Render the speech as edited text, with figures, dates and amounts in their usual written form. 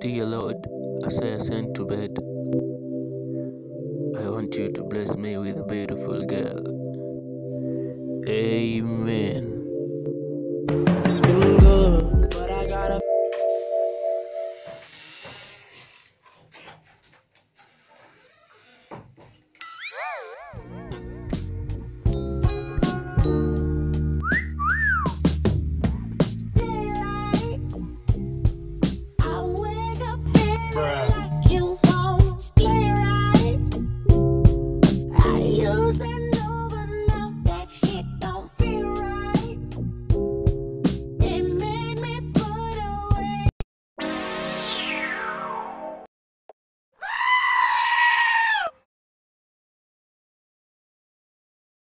Dear Lord, as I ascend to bed, I want you to bless me with a beautiful girl. Amen.